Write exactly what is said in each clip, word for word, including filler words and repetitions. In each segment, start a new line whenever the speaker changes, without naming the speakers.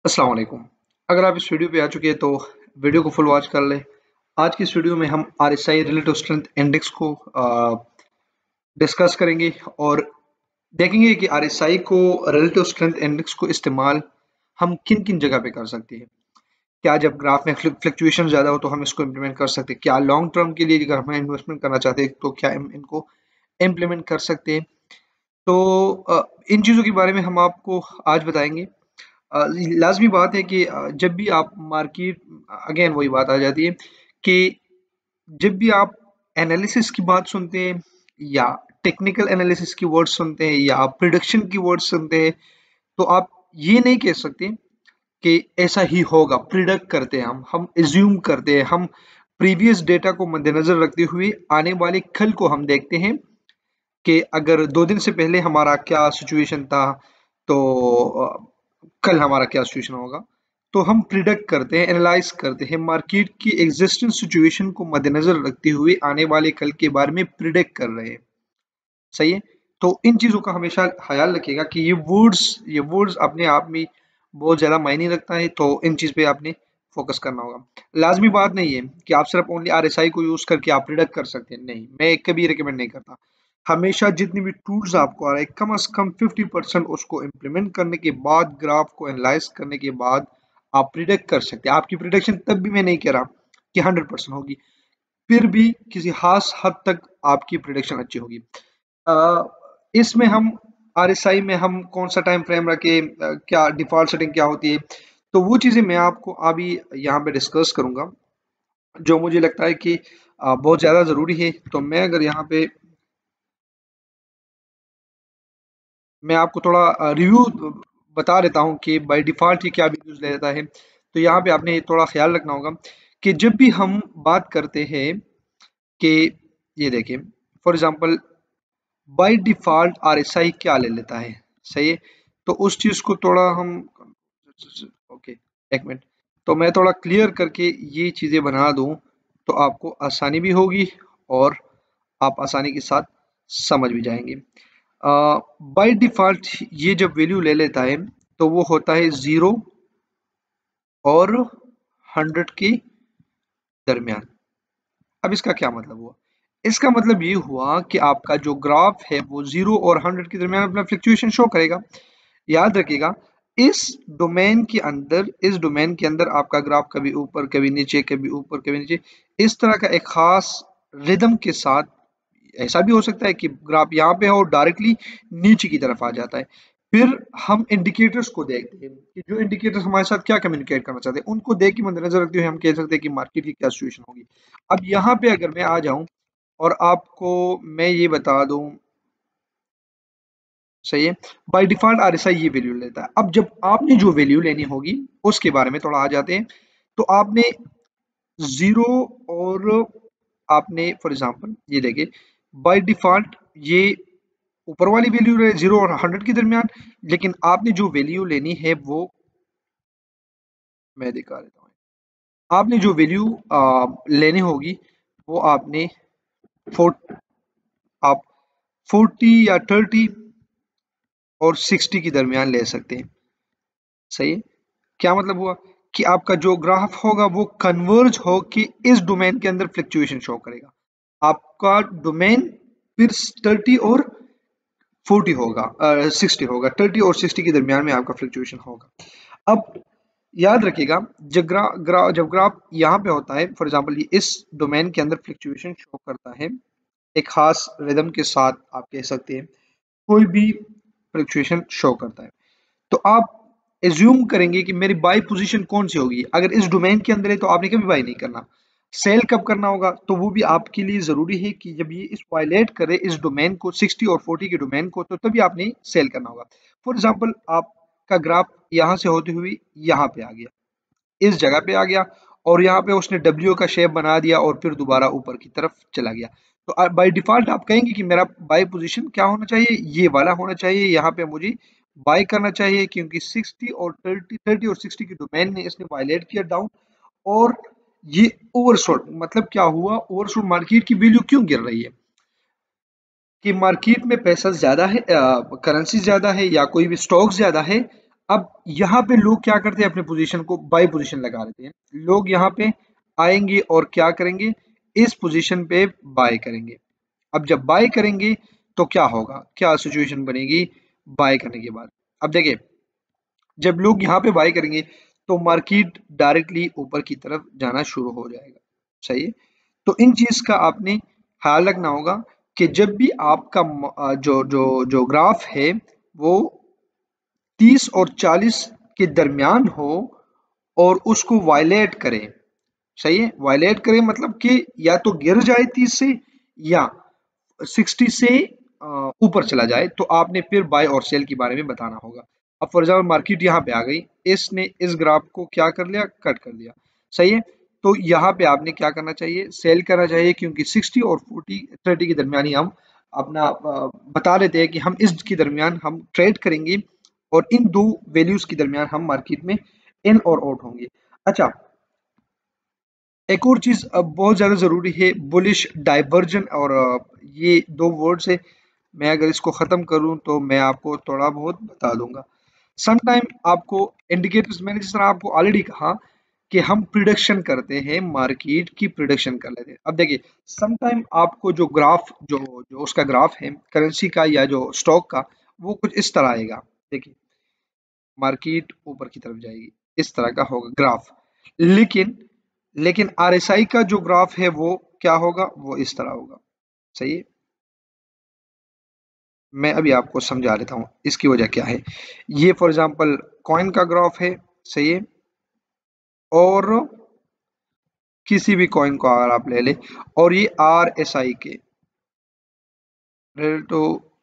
अस्सलाम वालेकुम। अगर आप इस वीडियो पे आ चुके हैं तो वीडियो को फुल वॉच कर लें। आज की इस वीडियो में हम आरएसआई रिलेटिव स्ट्रेंथ इंडेक्स को डिस्कस करेंगे और देखेंगे कि आरएसआई को रिलेटिव स्ट्रेंथ इंडेक्स को इस्तेमाल हम किन किन जगह पे कर सकते हैं। क्या जब ग्राफ में फ्लक्चुएशन ज़्यादा हो तो हम इसको इम्प्लीमेंट कर सकते हैं। क्या लॉन्ग टर्म के लिए अगर हम इन्वेस्टमेंट करना चाहते हैं तो क्या हम इनको इम्प्लीमेंट कर सकते हैं। तो अ, इन चीज़ों के बारे में हम आपको आज बताएंगे। अ, लाज़मी बात है कि अ, जब भी आप मार्केट अगेन वही बात आ जाती है कि जब भी आप एनालिसिस की बात सुनते हैं या टेक्निकल एनालिसिस की वर्ड्स सुनते हैं या आप प्रिडिक्शन की वर्ड्स सुनते हैं तो आप ये नहीं कह सकते कि ऐसा ही होगा। प्रिडिक्ट करते हैं हम हम एज्यूम करते हैं, हम प्रीवियस डेटा को मद्देनजर रखते हुए आने वाले कल को हम देखते हैं कि अगर दो दिन से पहले हमारा क्या सिचुएशन था तो अ, कल हमारा क्या सिचुएशन होगा। तो हम प्रिडिक्ट करते हैं, एनालाइज करते हैं, मार्केट की एग्जिस्टिंग सिचुएशन को मद्देनजर रखते हुए आने वाले कल के बारे में प्रिडिक्ट कर रहे हैं। सही है। तो इन चीजों का हमेशा ख्याल रखिएगा कि ये वर्ड्स ये वर्ड्स अपने आप में बहुत ज्यादा मायने रखता है, तो इन चीज पे आपने फोकस करना होगा। लाजमी बात नहीं है कि आप सिर्फ ओनली आरएसआई को यूज करके आप प्रिडिक्ट कर सकते हैं, नहीं, मैं कभी रिकमेंड नहीं करता। हमेशा जितनी भी टूल्स आपको आ रहे हैं कम से कम फिफ्टी परसेंट उसको इम्प्लीमेंट करने के बाद, ग्राफ को एनालाइज करने के बाद आप प्रिडिक्ट कर सकते हैं। आपकी प्रिडिक्शन तब भी मैं नहीं कह रहा कि हंड्रेड परसेंट होगी, फिर भी किसी खास हद तक आपकी प्रिडिक्शन अच्छी होगी। अ, इसमें हम आरएसआई में हम कौन सा टाइम फ्रेम रखे, अ, क्या डिफॉल्ट सेटिंग क्या होती है, तो वो चीजें मैं आपको अभी यहाँ पे डिस्कस करूंगा जो मुझे लगता है कि अ, बहुत ज्यादा जरूरी है। तो मैं अगर यहाँ पे मैं आपको थोड़ा रिव्यू बता देता हूँ कि बाय डिफ़ॉल्ट ये क्या वैल्यूज़ ले लेता है। तो यहाँ पे आपने थोड़ा ख़्याल रखना होगा कि जब भी हम बात करते हैं कि ये देखिए for example by default RSI क्या ले लेता है, सही है? तो उस चीज़ को थोड़ा हम ओके, एक मिनट। तो मैं थोड़ा क्लियर करके ये चीज़ें बना दूँ तो आपको आसानी भी होगी और आप आसानी के साथ समझ भी जाएंगे। बाय डिफ़ॉल्ट ये जब वैल्यू ले लेता है तो वो होता है ज़ीरो और हंड्रेड के दरमियान। अब इसका क्या मतलब हुआ? इसका मतलब ये हुआ कि आपका जो ग्राफ है वो ज़ीरो और हंड्रेड के दरमियान अपना फ्लक्चुएशन शो करेगा। याद रखिएगा, इस डोमेन के अंदर इस डोमेन के अंदर आपका ग्राफ कभी ऊपर कभी नीचे, कभी ऊपर कभी नीचे, इस तरह का एक खास रिदम के साथ। ऐसा भी हो सकता है कि ग्राफ यहाँ पे हो और डायरेक्टली नीचे की तरफ आ जाता है। फिर हम इंडिकेटर्स को देखते हैं कि जो इंडिकेटर्स हमारे साथ क्या कम्युनिकेट करना चाहते हैं, उनको देख के मद्देनजर रखते हुए हम कह सकते हैं कि मार्केट की क्या सिचुएशन होगी। अब यहाँ पे अगर मैं आ जाऊं और आपको मैं ये बता दूं, सही है, बाय डिफॉल्ट आरएसआई ये वैल्यू लेता है। अब जब आपने जो वैल्यू लेनी होगी उसके बारे में थोड़ा आ जाते हैं। तो आपने जीरो और आपने फॉर एग्जांपल ये देखिए, बाय डिफॉल्ट ये ऊपर वाली वैल्यू रहे जीरो और हंड्रेड के दरमियान, लेकिन आपने जो वैल्यू लेनी है वो मैं दिखा देता हूँ। आपने जो वैल्यू लेनी होगी वो आपने फोर आप फोर्टी या थर्टी और सिक्सटी के दरमियान ले सकते हैं। सही है। क्या मतलब हुआ कि आपका जो ग्राफ होगा वो कन्वर्ज हो कि इस डोमेन के अंदर फ्लक्चुएशन शो करेगा। आपका डोमेन फिर थर्टी और फोर्टी होगा, सिक्सटी होगा, थर्टी और सिक्सटी के दरमियान में आपका फ्लक्चुएशन होगा। अब याद रखिएगा, जब ग्रा, ग्रा, जब ग्राफ यहाँ पे होता है, फॉर एग्जांपल ये इस डोमेन के अंदर फ्लक्चुएशन शो करता है एक खास रिदम के साथ, आप कह सकते हैं कोई भी फ्लक्चुएशन शो करता है, तो आप एज्यूम करेंगे कि मेरी बाई पोजीशन कौन सी होगी। अगर इस डोमेन के अंदर है तो आपने कभी बाई नहीं करना। सेल कब करना होगा, तो वो भी आपके लिए जरूरी है कि जब ये इस वायलेट करे इस डोमेन को, सिक्सटी और फोर्टी के डोमेन को, तो तभी आपने सेल करना होगा। फॉर एग्जाम्पल आपका ग्राफ यहाँ से होते हुए यहाँ पे आ गया, इस जगह पे आ गया और यहाँ पे उसने डब्ल्यू का शेप बना दिया और फिर दोबारा ऊपर की तरफ चला गया। तो बाय डिफॉल्ट आप कहेंगे कि मेरा बाय पोजीशन क्या होना चाहिए, ये वाला होना चाहिए, यहाँ पे मुझे बाय करना चाहिए क्योंकि सिक्सटी और थर्टी थर्टी और सिक्सटी की डोमेन ने इसने वायलेट किया डाउन। और ये ओवरशॉट मतलब क्या हुआ, ओवरशॉट मार्केट की वैल्यू क्यों गिर रही है कि मार्केट में पैसा ज्यादा है, करेंसी ज्यादा है या कोई भी स्टॉक ज्यादा है। अब यहाँ पे लोग क्या करते हैं, अपने पोजीशन को बाई पोजीशन लगा लेते हैं। लोग यहाँ पे आएंगे और क्या करेंगे, इस पोजीशन पे बाय करेंगे। अब जब बाय करेंगे तो क्या होगा, क्या सिचुएशन बनेगी बाय करने के बाद। अब देखिए, जब लोग यहाँ पे बाय करेंगे तो मार्केट डायरेक्टली ऊपर की तरफ जाना शुरू हो जाएगा। सही है। तो इन चीज का आपने ख्याल रखना होगा कि जब भी आपका म- जो जो जो ग्राफ है वो तीस और चालीस के दरमियान हो और उसको वायलेट करे। सही है, वायलेट करे मतलब कि या तो गिर जाए तीस से या साठ से अ, ऊपर चला जाए, तो आपने फिर बाय और सेल के बारे में बताना होगा। अब फॉर एग्जाम्पल मार्केट यहाँ पे आ गई, इसने इस ग्राफ को क्या कर लिया, कट कर दिया। सही है। तो यहाँ पे आपने क्या करना चाहिए, सेल करना चाहिए, क्योंकि साठ और चालीस तीस के दरमियान ही हम अपना अ, बता लेते हैं कि हम इसके दरमियान हम ट्रेड करेंगे और इन दो वैल्यूज के दरमियान हम मार्केट में इन और आउट होंगे। अच्छा, एक और चीज बहुत ज्यादा जरूरी है, बुलिश डाइवर्जन। और अ, ये दो वर्ड्स है, मैं अगर इसको खत्म करूं तो मैं आपको थोड़ा बहुत बता दूंगा। समटाइम आपको इंडिकेटर्स, मैंने जिस तरह आपको ऑलरेडी कहा कि हम प्रिडिक्शन करते हैं, मार्केट की प्रिडिक्शन कर लेते हैं। अब देखिए, समटाइम आपको जो ग्राफ जो जो उसका ग्राफ है करेंसी का या जो स्टॉक का, वो कुछ इस तरह आएगा। देखिए, मार्केट ऊपर की तरफ जाएगी, इस तरह का होगा ग्राफ। लेकिन लेकिन आरएसआई का जो ग्राफ है वो क्या होगा, वो इस तरह होगा। सही है। मैं अभी आपको समझा देता हूँ इसकी वजह क्या है। ये फॉर एग्जांपल कॉइन का ग्राफ है। सही है। और किसी भी कॉइन को अगर आप ले लें, और ये आर एस आई के तो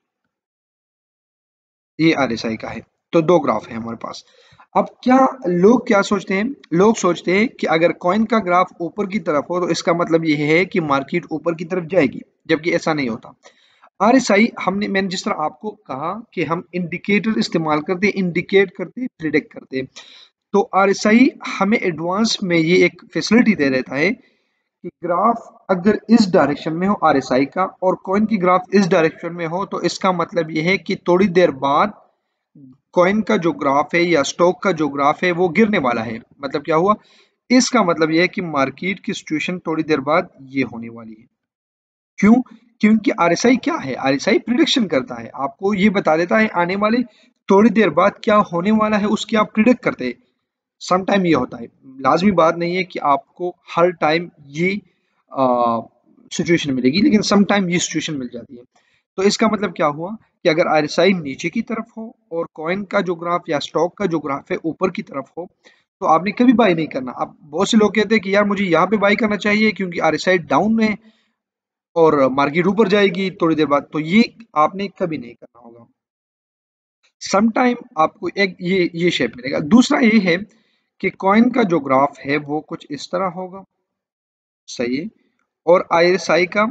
ये आर एस आई का है। तो दो ग्राफ है हमारे पास। अब क्या लोग क्या सोचते हैं, लोग सोचते हैं कि अगर कॉइन का ग्राफ ऊपर की तरफ हो तो इसका मतलब ये है कि मार्केट ऊपर की तरफ जाएगी, जबकि ऐसा नहीं होता। आरएसआई, हमने मैंने जिस तरह आपको कहा कि हम इंडिकेटर इस्तेमाल करते, इंडिकेट करते, प्रिडिक्ट करते, तो आरएसआई हमें एडवांस में ये एक फैसिलिटी दे देता है कि ग्राफ अगर इस डायरेक्शन में हो आरएसआई का, और कॉइन की ग्राफ इस डायरेक्शन में हो, तो इसका मतलब ये है कि थोड़ी देर बाद कॉइन का जो ग्राफ है या स्टॉक का जो ग्राफ है वो गिरने वाला है। मतलब क्या हुआ, इसका मतलब यह है कि मार्केट की सिचुएशन थोड़ी देर बाद ये होने वाली है। क्यों, क्योंकि आरएसआई क्या है, आरएसआई प्रिडिक्शन करता है, आपको ये बता देता है आने वाले थोड़ी देर बाद क्या होने वाला है, उसकी आप प्रिडिक्ट करते हैं। सम टाइम ये होता है, लाजमी बात नहीं है कि आपको हर टाइम ये सिचुएशन मिलेगी, लेकिन सम टाइम ये सिचुएशन मिल जाती है। तो इसका मतलब क्या हुआ कि अगर आरएसआई नीचे की तरफ हो और कॉइन का जो ग्राफ या स्टॉक का जो ग्राफ है ऊपर की तरफ हो, तो आपने कभी बाय नहीं करना। अब बहुत से लोग कहते हैं कि यार मुझे यहाँ पे बाय करना चाहिए क्योंकि आरएसआई डाउन में और मार्केट ऊपर जाएगी थोड़ी देर बाद, तो ये आपने कभी नहीं करना होगा। सम टाइम आपको एक ये ये शेप मिलेगा। दूसरा ये है कि कॉइन का जो ग्राफ है वो कुछ इस तरह होगा। सही है। और आईएसआई का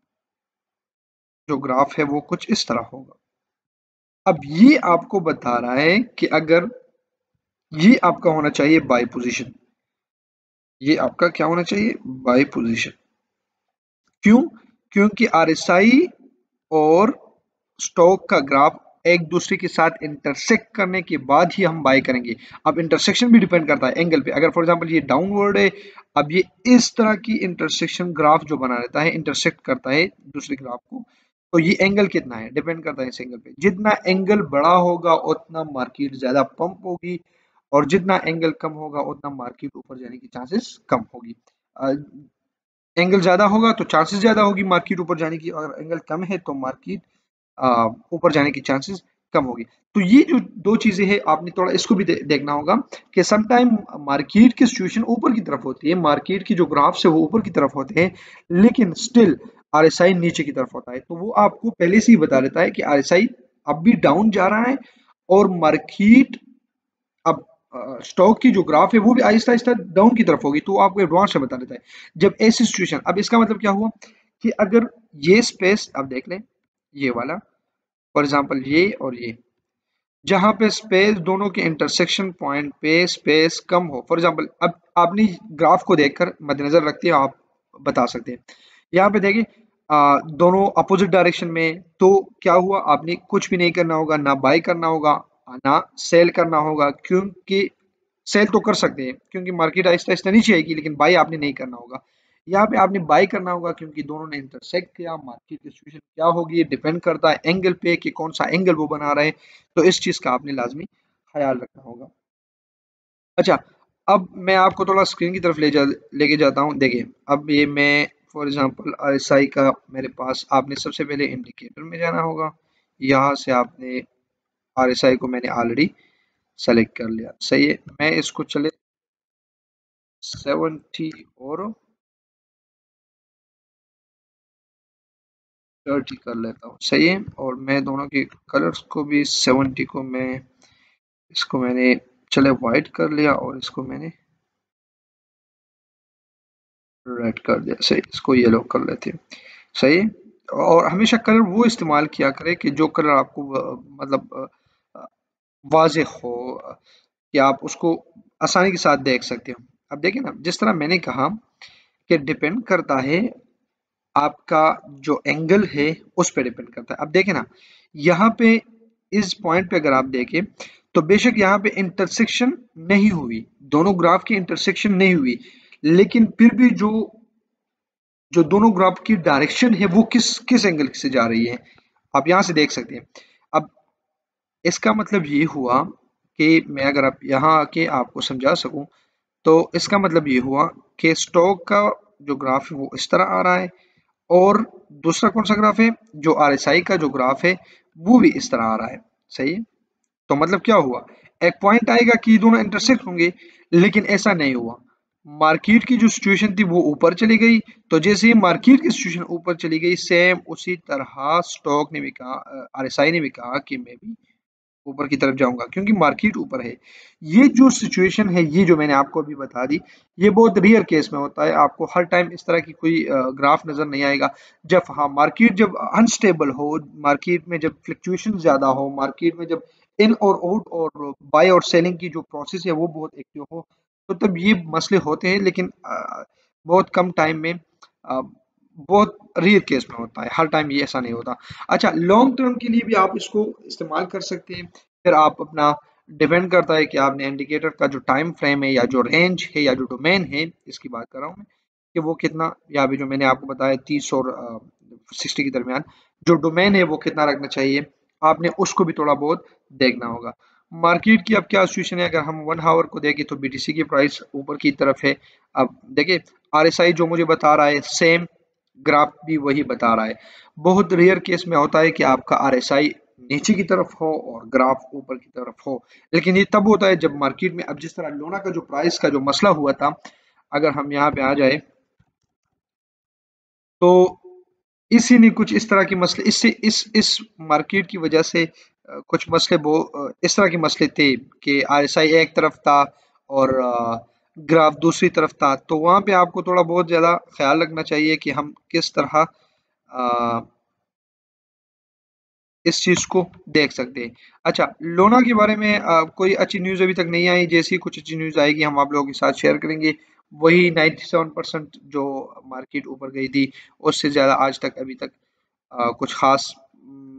जो ग्राफ है वो कुछ इस तरह होगा। अब ये आपको बता रहा है कि अगर ये आपका होना चाहिए बाय पोजीशन, ये आपका क्या होना चाहिए, बाय पोजीशन। क्यों, क्योंकि आरएसआई और स्टॉक का ग्राफ एक दूसरे के साथ इंटरसेक्ट करने के बाद ही हम बाय करेंगे। अब इंटरसेक्शन भी डिपेंड करता है एंगल पे। अगर फॉर एग्जांपल ये डाउनवर्ड है, अब ये इस तरह की इंटरसेक्शन ग्राफ जो बना रहता है, इंटरसेक्ट करता है दूसरे ग्राफ को, तो ये एंगल कितना है डिपेंड करता है इस एंगल पे। जितना एंगल बड़ा होगा उतना मार्केट ज्यादा पंप होगी, और जितना एंगल कम होगा उतना मार्केट ऊपर जाने की चांसेस कम होगी। एंगल ज्यादा होगा तो चांसेस ज्यादा होगी मार्केट ऊपर जाने की, और एंगल कम है तो मार्केट आ, ऊपर जाने की चांसेस कम होगी। तो ये जो दो चीजें हैं आपने थोड़ा इसको भी दे, देखना होगा कि सम टाइम मार्केट की सिचुएशन ऊपर की तरफ होती है, मार्केट की जो ग्राफ्स है वो ऊपर की तरफ होते हैं, लेकिन स्टिल आरएसआई नीचे की तरफ होता है। तो वो आपको पहले से ही बता देता है कि आरएसआई अब भी डाउन जा रहा है, और मार्केट अब स्टॉक की जो ग्राफ है वो भी आहिस्ता आहिस्ता डाउन की तरफ होगी, तो आपको एडवांस में बता देता है जब ऐसी सिचुएशन। अब इसका मतलब क्या हुआ कि अगर ये स्पेस आप देख लें, ये वाला फॉर एग्जांपल ये और ये, जहां पे स्पेस दोनों के इंटरसेक्शन पॉइंट पे स्पेस कम हो, फॉर एग्जांपल अब आपने ग्राफ को देखकर मद्देनजर रखते हैं, आप बता सकते हैं। यहाँ पे देखिए आ, दोनों अपोजिट डायरेक्शन में, तो क्या हुआ, आपने कुछ भी नहीं करना होगा, ना बाय करना होगा, ना सेल करना होगा, क्योंकि सेल तो कर सकते हैं क्योंकि मार्केट आहिस्ता आहिस्ता नीचे आएगी, लेकिन बाई आपने नहीं करना होगा। यहाँ पे आपने बाई करना होगा क्योंकि दोनों ने इंटरसेक्ट किया, मार्केट की सिचुएशन क्या होगी ये डिपेंड करता है एंगल पे कि कौन सा एंगल वो बना रहे हैं, तो इस चीज का आपने लाजमी ख्याल रखना होगा। अच्छा, अब मैं आपको थोड़ा स्क्रीन की तरफ ले जा लेके जाता हूँ। देखिए, अब ये मैं फॉर एग्जांपल आरएसआई का मेरे पास, आपने सबसे पहले इंडिकेटर में जाना होगा। यहाँ से आपने आरएसआई को मैंने ऑलरेडी सेलेक्ट कर लिया, सही है। मैं इसको चले सेवेंटी और थर्टी कर लेता हूँ, सही है। और मैं दोनों के कलर्स को भी, सेवेंटी को मैं, इसको मैंने चले वाइट कर लिया और इसको मैंने रेड कर दिया, सही। इसको येलो कर लेते हैं, सही है। और हमेशा कलर वो इस्तेमाल किया करें कि जो कलर आपको अ, मतलब अ, वाज़ेह हो, अ, कि आप उसको आसानी के साथ देख सकते हो। अब देखिए ना, जिस तरह मैंने कहा कि डिपेंड करता है आपका जो एंगल है उस पे डिपेंड करता है। अब देखें ना, यहाँ पे इस पॉइंट पे अगर आप देखें तो बेशक यहाँ पे इंटरसेक्शन नहीं हुई, दोनों ग्राफ की इंटरसेक्शन नहीं हुई, लेकिन फिर भी जो जो दोनों ग्राफ की डायरेक्शन है वो किस किस एंगल से जा रही है, आप यहाँ से देख सकते हैं। अब इसका मतलब ये हुआ कि मैं अगर आप यहाँ आके आपको समझा सकूं, तो इसका मतलब ये हुआ कि स्टॉक का जो ग्राफ है वो इस तरह आ रहा है, और दूसरा कौन सा ग्राफ है, जो आरएसआई का जो ग्राफ है वो भी इस तरह आ रहा है, सही है। तो मतलब क्या हुआ, एक पॉइंट आएगा कि दोनों इंटरसेक्ट होंगे, लेकिन ऐसा नहीं हुआ। मार्केट की जो सिचुएशन थी वो ऊपर चली गई, तो जैसे ही मार्केट की सिचुएशन ऊपर चली गई, सेम उसी तरह स्टॉक ने भी कहा, आरएसआई ने भी कहा कि मैं भी ऊपर की तरफ जाऊंगा क्योंकि मार्केट ऊपर है। ये जो सिचुएशन है, ये जो मैंने आपको अभी बता दी, ये बहुत रेयर केस में होता है। आपको हर टाइम इस तरह की कोई ग्राफ नजर नहीं आएगा। जब हाँ मार्केट जब अनस्टेबल हो, मार्केट में जब फ्लक्चुएशन ज्यादा हो, मार्केट में जब इन और आउट और बाय और सेलिंग की जो प्रोसेस है वो बहुत एक्टिव हो, तो तब ये मसले होते हैं। लेकिन अ, बहुत कम टाइम में, अ, बहुत रेयर केस में होता है, हर टाइम ये ऐसा नहीं होता। अच्छा, लॉन्ग टर्म के लिए भी आप इसको इस्तेमाल कर सकते हैं। फिर आप अपना, डिपेंड करता है कि आपने इंडिकेटर का जो टाइम फ्रेम है या जो रेंज है या जो डोमेन है, इसकी बात कर रहा हूँ मैं, कि वो कितना, या भी जो मैंने आपको बताया तीस और सिक्सटी के दरमियान जो डोमेन है वो कितना रखना चाहिए, आपने उसको भी थोड़ा बहुत देखना होगा। मार्केट की अब क्या सिचुएशन है, अगर हम वन हावर को देखें तो बीटीसी की प्राइस ऊपर की तरफ है। अब देखिए, आरएसआई जो मुझे बता रहा है सेम ग्राफ भी वही बता रहा है। बहुत रेयर केस में होता है कि आपका आरएसआई नीचे की तरफ हो और ग्राफ ऊपर की तरफ हो, लेकिन ये तब होता है जब मार्केट में, अब जिस तरह लोना का जो प्राइस का जो मसला हुआ था, अगर हम यहाँ पे आ जाए तो इसी ने कुछ इस तरह के मसले, इससे इस इस मार्केट की वजह से अ, कुछ मसले वो अ, इस तरह के मसले थे कि आरएसआई एक तरफ था और ग्राफ दूसरी तरफ था, तो वहां पे आपको थोड़ा बहुत ज्यादा ख्याल रखना चाहिए कि हम किस तरह अ, इस चीज को देख सकते हैं। अच्छा, लोना के बारे में अ, कोई अच्छी न्यूज अभी तक नहीं आई, जैसी कुछ अच्छी न्यूज आएगी हम आप लोगों के साथ शेयर करेंगे। वही नाइन्टी सेवन परसेंट जो मार्केट ऊपर गई थी, उससे ज्यादा आज तक अभी तक अ, कुछ खास उम,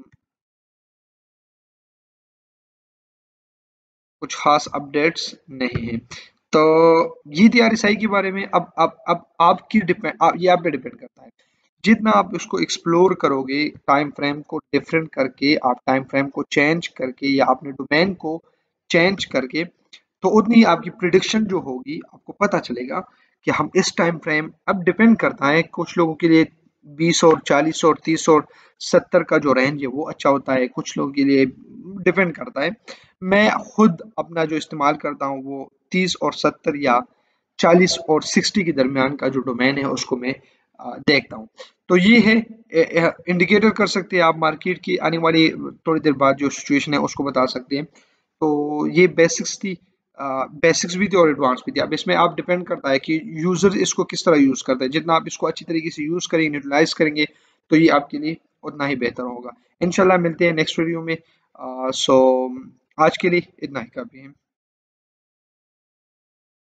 कुछ खास अपडेट्स नहीं है। तो ये थी आरएसआई के बारे में। अब अब अब आपकी डिपेंड आप, ये आप पे डिपेंड करता है, जितना आप उसको एक्सप्लोर करोगे, टाइम फ्रेम को डिफरेंट करके, आप टाइम फ्रेम को चेंज करके या अपने डोमेन को चेंज करके, तो उतनी ही आपकी प्रिडिक्शन जो होगी आपको पता चलेगा कि हम इस टाइम फ्रेम, अब डिपेंड करता है, कुछ लोगों के लिए बीस और चालीस और तीस और सत्तर का जो रेंज है वो अच्छा होता है, कुछ लोगों के लिए डिपेंड करता है। मैं खुद अपना जो इस्तेमाल करता हूँ वो तीस और सत्तर या चालीस और साठ के दरमियान का जो डोमेन है उसको मैं अ, देखता हूँ। तो ये है, इंडिकेटर कर सकते हैं आप मार्केट की आने वाली थोड़ी देर बाद जो सिचुएशन है उसको बता सकते हैं। तो ये बेसिक्स थी, बेसिक्स भी थी और एडवांस भी थी। अब इसमें आप डिपेंड करता है कि यूजर इसको किस तरह यूज करता है, जितना आप इसको अच्छी तरीके से यूज करेंगे, यूटिलाइज करेंगे, तो ये आपके लिए उतना ही बेहतर होगा। इंशाल्लाह मिलते हैं नेक्स्ट वीडियो में। सो आज के लिए इतना ही काफी है।